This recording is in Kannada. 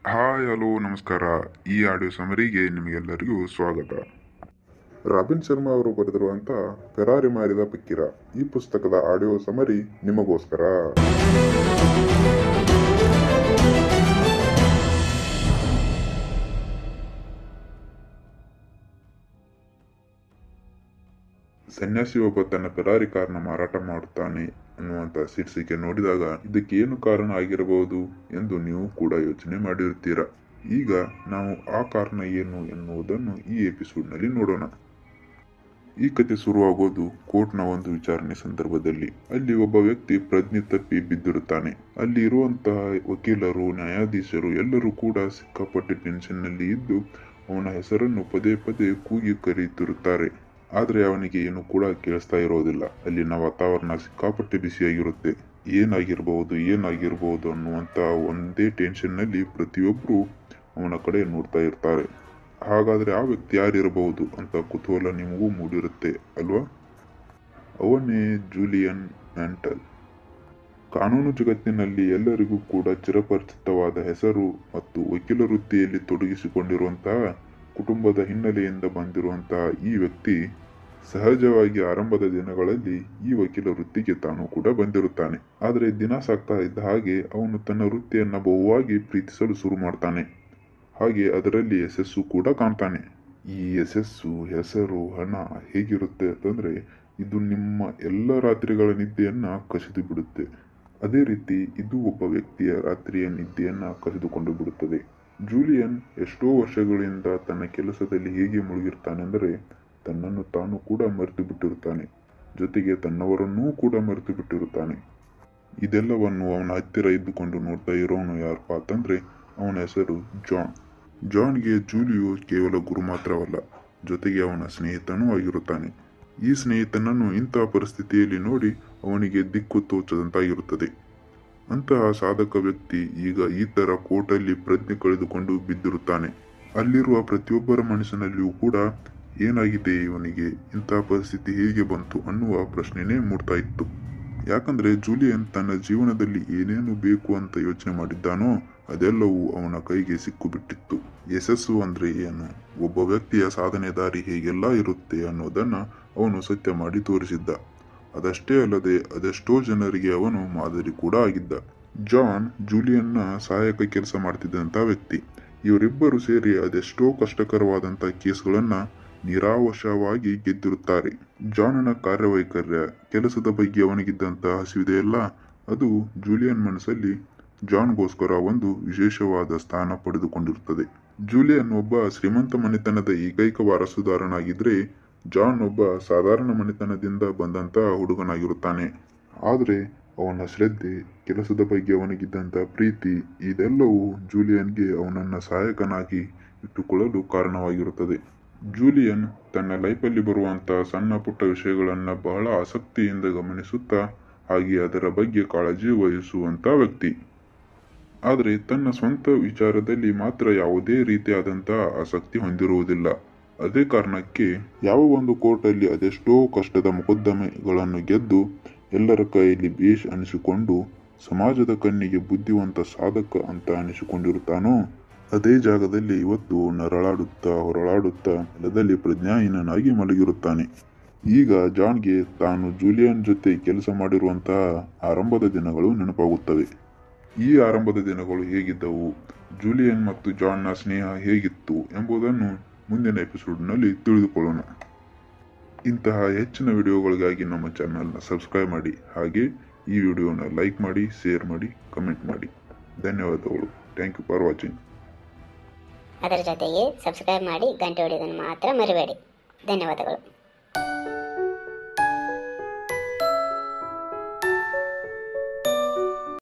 ಹಾಯ್ ಹಲೋ ನಮಸ್ಕಾರ. ಈ ಆಡಿಯೋ ಸಮರಿಗೆ ನಿಮಗೆಲ್ಲರಿಗೂ ಸ್ವಾಗತ. ರಾಬಿನ್ ಶರ್ಮಾ ಅವರು ಬರೆದಿರುವಂಥ ಫೆರಾರಿ ಮಾರಿದ ಫಕೀರ ಈ ಪುಸ್ತಕದ ಆಡಿಯೋ ಸಮರಿ ನಿಮಗೋಸ್ಕರ. ಸನ್ಯಾಸಿ ಒಬ್ಬ ತನ್ನ ಫೆರಾರಿ ಕಾರ್ನ ಮಾರಾಟ ಮಾಡುತ್ತಾನೆ ಅನ್ನುವಂಥ ಶೀರ್ಷಿಕೆ ನೋಡಿದಾಗ ಇದಕ್ಕೆ ಏನು ಕಾರಣ ಆಗಿರಬಹುದು ಎಂದು ನೀವು ಕೂಡ ಯೋಚನೆ ಮಾಡಿರುತ್ತೀರಾ. ಈಗ ನಾವು ಆ ಕಾರಣ ಏನು ಎನ್ನುವುದನ್ನು ಈ ಎಪಿಸೋಡ್ನಲ್ಲಿ ನೋಡೋಣ. ಈ ಕತೆ ಶುರುವಾಗೋದು ಕೋರ್ಟ್ನ ಒಂದು ವಿಚಾರಣೆ ಸಂದರ್ಭದಲ್ಲಿ. ಅಲ್ಲಿ ಒಬ್ಬ ವ್ಯಕ್ತಿ ಪ್ರಜ್ಞೆ ತಪ್ಪಿ ಬಿದ್ದಿರುತ್ತಾನೆ. ಅಲ್ಲಿ ಇರುವಂತಹ ವಕೀಲರು, ನ್ಯಾಯಾಧೀಶರು ಎಲ್ಲರೂ ಕೂಡ ಸಿಕ್ಕಾಪಟ್ಟೆ ಟೆನ್ಷನ್ನಲ್ಲಿ ಇದ್ದು ಅವನ ಹೆಸರನ್ನು ಪದೇ ಪದೇ ಕೂಗಿ ಕರೆಯುತ್ತಿರುತ್ತಾರೆ. ಆದರೆ ಅವನಿಗೆ ಏನು ಕೂಡ ಕೇಳಿಸ್ತಾ ಇರೋದಿಲ್ಲ. ಅಲ್ಲಿನ ವಾತಾವರಣ ಸಿಕ್ಕಾಪಟ್ಟೆ ಬಿಸಿಯಾಗಿರುತ್ತೆ. ಏನಾಗಿರ್ಬಹುದು ಅನ್ನುವಂಥ ಒಂದೇ ಟೆನ್ಷನ್ನಲ್ಲಿ ಪ್ರತಿಯೊಬ್ಬರು ಅವನ ಕಡೆ ನೋಡ್ತಾ ಇರ್ತಾರೆ. ಹಾಗಾದರೆ ಆ ವ್ಯಕ್ತಿ ಯಾರಿರಬಹುದು ಅಂತ ಕುತೂಹಲ ನಿಮಗೂ ಮೂಡಿರುತ್ತೆ ಅಲ್ವಾ? ಅವನೇ ಜೂಲಿಯನ್ ಮ್ಯಾಂಟಲ್. ಕಾನೂನು ಜಗತ್ತಿನಲ್ಲಿ ಎಲ್ಲರಿಗೂ ಕೂಡ ಚಿರಪರಿಚಿತವಾದ ಹೆಸರು ಮತ್ತು ವಕೀಲ ವೃತ್ತಿಯಲ್ಲಿ ತೊಡಗಿಸಿಕೊಂಡಿರುವಂತಹ ಕುಟುಂಬದ ಹಿನ್ನೆಲೆಯಿಂದ ಬಂದಿರುವಂತಹ ಈ ವ್ಯಕ್ತಿ ಸಹಜವಾಗಿ ಆರಂಭದ ದಿನಗಳಲ್ಲಿ ಈ ವಕೀಲ ವೃತ್ತಿಗೆ ತಾನು ಕೂಡ ಬಂದಿರುತ್ತಾನೆ. ಆದರೆ ದಿನ ಸಾಗ್ತಾ ಇದ್ದ ಹಾಗೆ ಅವನು ತನ್ನ ವೃತ್ತಿಯನ್ನು ಬಹುವಾಗಿ ಪ್ರೀತಿಸಲು ಶುರು ಮಾಡ್ತಾನೆ. ಹಾಗೆ ಅದರಲ್ಲಿ ಯಶಸ್ಸು ಕೂಡ ಕಾಣ್ತಾನೆ. ಈ ಯಶಸ್ಸು, ಹೆಸರು, ಹಣ ಹೇಗಿರುತ್ತೆ ಅಂತಂದ್ರೆ ಇದು ನಿಮ್ಮ ಎಲ್ಲ ರಾತ್ರಿಗಳ ನಿದ್ದೆಯನ್ನ ಕಸಿದು ಬಿಡುತ್ತೆ. ಅದೇ ರೀತಿ ಇದು ಒಬ್ಬ ವ್ಯಕ್ತಿಯ ರಾತ್ರಿಯ ನಿದ್ದೆಯನ್ನ ಕಸಿದುಕೊಂಡು ಬಿಡುತ್ತದೆ. ಜೂಲಿಯನ್ ಎಷ್ಟೋ ವರ್ಷಗಳಿಂದ ತನ್ನ ಕೆಲಸದಲ್ಲಿ ಹೇಗೆ ಮುಳುಗಿರ್ತಾನೆ ಅಂದರೆ ತನ್ನನ್ನು ತಾನು ಕೂಡ ಮರೆತು ಬಿಟ್ಟಿರುತ್ತಾನೆ. ಜೊತೆಗೆ ತನ್ನವರನ್ನೂ ಕೂಡ ಮರೆತು ಬಿಟ್ಟಿರುತ್ತಾನೆ. ಇದೆಲ್ಲವನ್ನು ಅವನ ಹತ್ತಿರ ಇದ್ದುಕೊಂಡು ನೋಡ್ತಾ ಇರೋನು ಯಾರಪ್ಪ ಅಂತಂದ್ರೆ ಅವನ ಹೆಸರು ಜಾನ್. ಜಾನ್ಗೆ ಜೂಲಿಯು ಕೇವಲ ಗುರು ಮಾತ್ರವಲ್ಲ, ಜೊತೆಗೆ ಅವನ ಸ್ನೇಹಿತನೂ ಆಗಿರುತ್ತಾನೆ. ಈ ಸ್ನೇಹಿತನನ್ನು ಇಂತಹ ಪರಿಸ್ಥಿತಿಯಲ್ಲಿ ನೋಡಿ ಅವನಿಗೆ ದಿಕ್ಕು ತೋಚದಂತಾಗಿರುತ್ತದೆ. ಅಂತಹ ಸಾಧಕ ವ್ಯಕ್ತಿ ಈಗ ಈ ತರ ಕೋರ್ಟಲ್ಲಿ ಪ್ರಜ್ಞೆ ಕಳೆದುಕೊಂಡು ಬಿದ್ದಿರುತ್ತಾನೆ. ಅಲ್ಲಿರುವ ಪ್ರತಿಯೊಬ್ಬರ ಮನಸ್ಸಿನಲ್ಲಿಯೂ ಕೂಡ ಏನಾಗಿದೆ, ಇವನಿಗೆ ಇಂತಹ ಪರಿಸ್ಥಿತಿ ಹೇಗೆ ಬಂತು ಅನ್ನುವ ಪ್ರಶ್ನೆನೇ ಮೂಡ್ತಾ ಇತ್ತು. ಯಾಕಂದ್ರೆ ಜೂಲಿಯನ್ ತನ್ನ ಜೀವನದಲ್ಲಿ ಏನೇನು ಬೇಕು ಅಂತ ಯೋಚನೆ ಮಾಡಿದ್ದಾನೋ ಅದೆಲ್ಲವೂ ಅವನ ಕೈಗೆ ಸಿಕ್ಕು ಯಶಸ್ಸು ಅಂದ್ರೆ ಏನು, ಒಬ್ಬ ವ್ಯಕ್ತಿಯ ಸಾಧನೆ ದಾರಿ ಹೇಗೆಲ್ಲ ಇರುತ್ತೆ ಅನ್ನೋದನ್ನ ಅವನು ಸತ್ಯ ಮಾಡಿ ತೋರಿಸಿದ್ದ. ಅದಷ್ಟೇ ಅಲ್ಲದೆ ಅದೆಷ್ಟೋ ಜನರಿಗೆ ಅವನು ಮಾದರಿ ಕೂಡ ಆಗಿದ್ದ. ಜಾನ್ ಜೂಲಿಯನ್ನ ಸಹಾಯಕ ಕೆಲಸ ಮಾಡ್ತಿದ್ದಂತ ವ್ಯಕ್ತಿ. ಇವರಿಬ್ಬರು ಸೇರಿ ಅದೆಷ್ಟೋ ಕಷ್ಟಕರವಾದಂತ ಕೇಸ್ಗಳನ್ನ ನಿರಾವಶವಾಗಿ ಗೆದ್ದಿರುತ್ತಾರೆ. ಜಾನನ ಕಾರ್ಯವೈಖರ್ಯ, ಕೆಲಸದ ಬಗ್ಗೆ ಅವನಿಗಿದ್ದಂತಹ ಹಸಿವಿದೆಯಲ್ಲ, ಅದು ಜೂಲಿಯನ್ ಮನಸ್ಸಲ್ಲಿ ಜಾನ್ಗೋಸ್ಕರ ಒಂದು ವಿಶೇಷವಾದ ಸ್ಥಾನ ಪಡೆದುಕೊಂಡಿರುತ್ತದೆ. ಜೂಲಿಯನ್ ಒಬ್ಬ ಶ್ರೀಮಂತ ಮನೆತನದ ಏಕೈಕ ವಾರಸುದಾರನಾಗಿದ್ರೆ ಜಾನ್ ಒಬ್ಬ ಸಾಧಾರಣ ಮನೆತನದಿಂದ ಬಂದಂತಹ ಹುಡುಗನಾಗಿರುತ್ತಾನೆ. ಆದ್ರೆ ಅವನ ಶ್ರದ್ಧೆ, ಕೆಲಸದ ಬಗ್ಗೆ ಅವನಿಗಿದ್ದಂತ ಪ್ರೀತಿ ಇದೆಲ್ಲವೂ ಜೂಲಿಯನ್ಗೆ ಅವನನ್ನ ಸಹಾಯಕನಾಗಿ ಇಟ್ಟುಕೊಳ್ಳಲು ಕಾರಣವಾಗಿರುತ್ತದೆ. ಜೂಲಿಯನ್ ತನ್ನ ಲೈಫಲ್ಲಿ ಬರುವಂತ ಸಣ್ಣ ಪುಟ್ಟ ವಿಷಯಗಳನ್ನ ಬಹಳ ಆಸಕ್ತಿಯಿಂದ ಗಮನಿಸುತ್ತಾ ಹಾಗೆ ಅದರ ಬಗ್ಗೆ ಕಾಳಜಿ ವಹಿಸುವಂತ ವ್ಯಕ್ತಿ. ಆದರೆ ತನ್ನ ಸ್ವಂತ ವಿಚಾರದಲ್ಲಿ ಮಾತ್ರ ಯಾವುದೇ ರೀತಿಯಾದಂತಹ ಆಸಕ್ತಿ ಹೊಂದಿರುವುದಿಲ್ಲ. ಅದೇ ಕಾರಣಕ್ಕೆ ಯಾವ ಒಂದು ಕೋರ್ಟಲ್ಲಿ ಅದೆಷ್ಟೋ ಕಷ್ಟದ ಮೊಕದ್ದಮೆಗಳನ್ನು ಗೆದ್ದು ಎಲ್ಲರ ಕೈಯಲ್ಲಿ ಬೇಷ್ ಅನಿಸಿಕೊಂಡು ಸಮಾಜದ ಕಣ್ಣಿಗೆ ಬುದ್ಧಿವಂತ ಸಾಧಕ ಅಂತ ಅನಿಸಿಕೊಂಡಿರುತ್ತಾನೋ ಅದೇ ಜಾಗದಲ್ಲಿ ಇವತ್ತು ನರಳಾಡುತ್ತಾ ಹೊರಳಾಡುತ್ತಾ ನೆಲದಲ್ಲಿ ಪ್ರಜ್ಞಾಹೀನನಾಗಿ ಮಲಗಿರುತ್ತಾನೆ. ಈಗ ಜಾನ್ಗೆ ತಾನು ಜೂಲಿಯನ್ ಜೊತೆ ಕೆಲಸ ಮಾಡಿರುವಂತಹ ಆರಂಭದ ದಿನಗಳು ನೆನಪಾಗುತ್ತವೆ. ಈ ಆರಂಭದ ದಿನಗಳು ಹೇಗಿದ್ದವು, ಜೂಲಿಯನ್ ಮತ್ತು ಜಾನ್ನ ಸ್ನೇಹ ಹೇಗಿತ್ತು ಎಂಬುದನ್ನು ಮುಂದಿನ ಎಪಿಸೋಡ್ನಲ್ಲಿ ತಿಳಿದುಕೊಳ್ಳೋಣ. ಇಂತಹ ಹೆಚ್ಚಿನ ವಿಡಿಯೋಗಳಿಗಾಗಿ ನಮ್ಮ ಚಾನಲ್ನ ಸಬ್ಸ್ಕ್ರೈಬ್ ಮಾಡಿ. ಹಾಗೆ ಈ ವಿಡಿಯೋನ ಲೈಕ್ ಮಾಡಿ, ಶೇರ್ ಮಾಡಿ, ಕಮೆಂಟ್ ಮಾಡಿ. ಧನ್ಯವಾದಗಳು. Thank you for watching. ಅದರ ಜೊತೆಗೆ ಸಬ್ಸ್ಕ್ರೈಬ್ ಮಾಡಿ, ಗಂಟೆ ಹೊಡೆಯೋದನ್ನು ಮಾತ್ರ ಮರಿಬೇಡಿ. ಧನ್ಯವಾದಗಳು.